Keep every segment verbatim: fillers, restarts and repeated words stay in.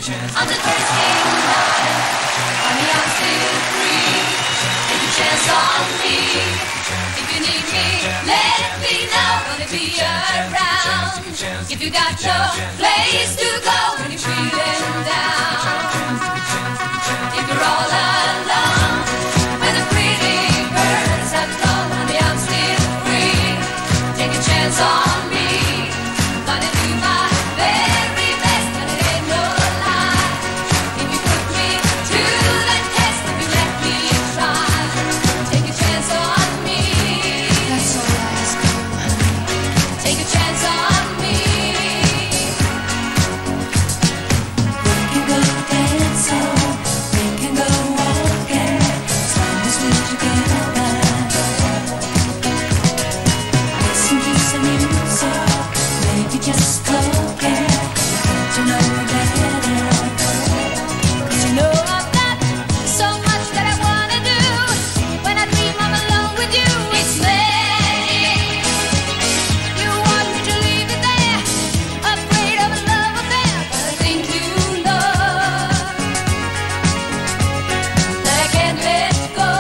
on the thirteenth line. Honey, I'm still free. Take a chance on me. If you need me, let me know. Gonna be around. If you got no place to go when you're feeling down. If you're all alone, when the pretty birds have flown, honey, I'm still free. Take a chance on me. Gonna do my very best, but it ain't no lie. If you put me to the test, if you let me try, take a chance on me. That's all I ask you, honey. Take a chance on me. We can go dancing, we can go walking, as long as we're together. Listen to some music, maybe just talking, get to know you better. 'Cause you know I've got so much that I wanna do. When I dream I'm alone with you, it's magic. You want me to leave it there, afraid of a love affair, but I think you know that I can't let go.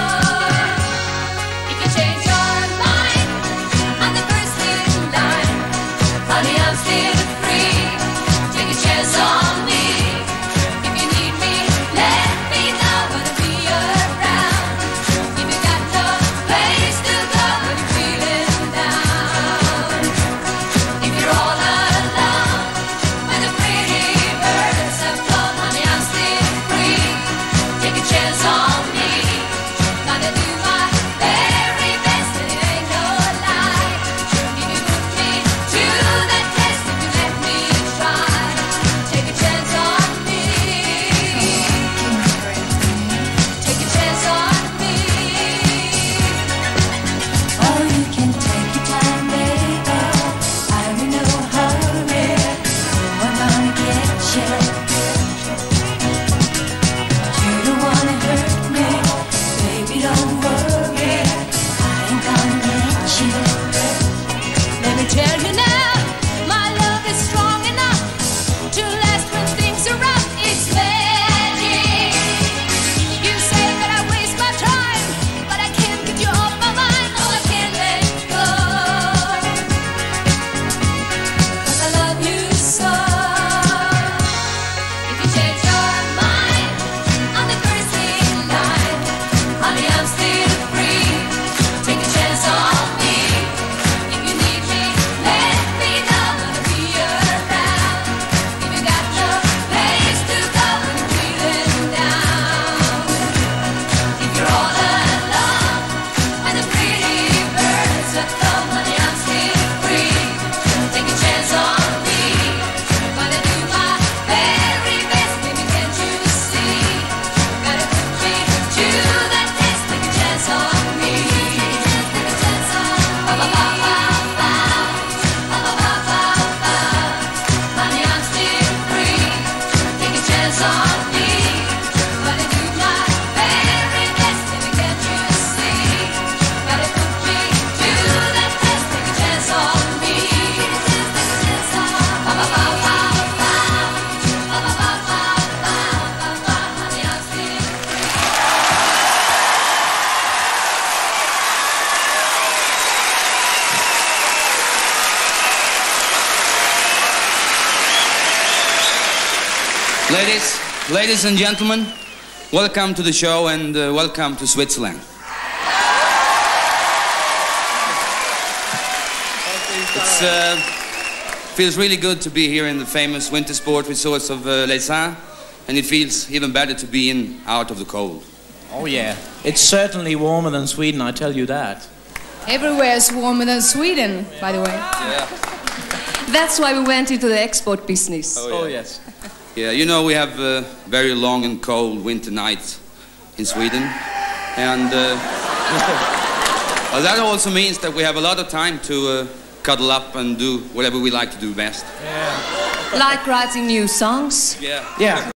If you change your mind on the first in line, honey, I'm still free. Take a chance on me. If you need me, let me know. Gonna be around. If you got no place to go when you're feeling down. If you're all alone, when the pretty birds have flown, honey, I'm still free. Take a chance on me. Gonna do my very best, and it ain't no lie. If you put me to the test, if you let me try, take a chance on me. Take a chance on me. Oh, you can take your time, baby. I'm in no hurry. I'm gonna get you. You don't wanna hurt me, baby, don't worry. I ain't gonna let you. Let me tell you now, my love is strong enough to last when things are rough. It's magic. You say that I waste my time, but I can't get you off my mind. Oh, I can't let go, 'cause I love you so. If you change your mind on the first in line, honey, I'm still free. Take a chance on me. If you need me, let me know. Gonna be around. If you got no place to go when you're feeling down. If you're all alone, when the pretty birds have flown, honey, I'm still free. Take a chance on me. Gonna do my very best, baby, can't you see? Gotta put me to the test. Take a chance on me. Take a chance on me. Ba ba ba ba ba. Ba ba ba ba ba. Honey, I'm still free. Take a chance on me. Gonna do my very best, baby, can't you see? Gotta put me to the test. Take a chance on me. Take a chance on me. Ba ba ba ba ba. Ba ba ba ba ba. Ba ba. Honey, I'm still free. Ladies, ladies and gentlemen, welcome to the show and uh, welcome to Switzerland. It's uh, feels really good to be here in the famous winter sport resorts of uh, Les Saints, and it feels even better to be in out of the cold. Oh yeah, it's certainly warmer than Sweden, I tell you that. Everywhere's warmer than Sweden, by the way. Yeah. That's why we went into the export business. Oh, yes. Yeah, you know we have uh, very long and cold winter nights in Sweden, and uh, well, that also means that we have a lot of time to uh, cuddle up and do whatever we like to do best. Like writing new songs. Yeah. Yeah.